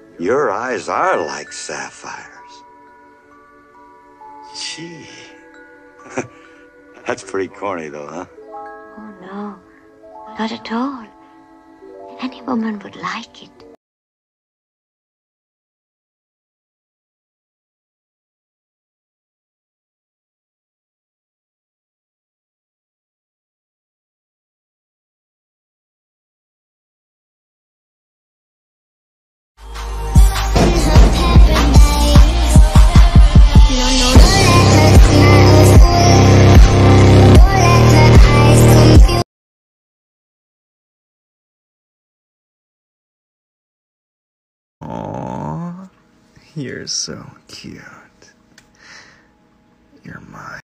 Your eyes are like sapphires. Gee. That's pretty corny, though, huh? Oh, no. Not at all. Any woman would like it. Aww, you're so cute. You're mine.